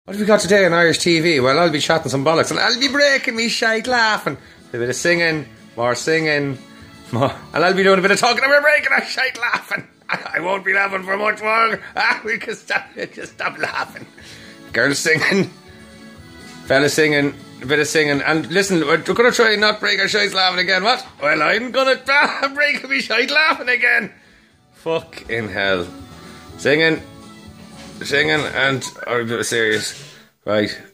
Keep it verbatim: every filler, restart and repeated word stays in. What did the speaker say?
What have we got today on Irish T V? Well, I'll be chatting some bollocks and I'll be breaking me shite laughing. A bit of singing, more singing, more, and I'll be doing a bit of talking and we're breaking our shite laughing. I won't be laughing for much longer. Ah, we can stop, we can stop laughing. Girls singing, fellas singing, a bit of singing. And listen, we're going to try and not break our shite laughing again. What? Well, I'm going to break me shite laughing again. Fucking hell. Singing. Singing and or a bit of serious. Right.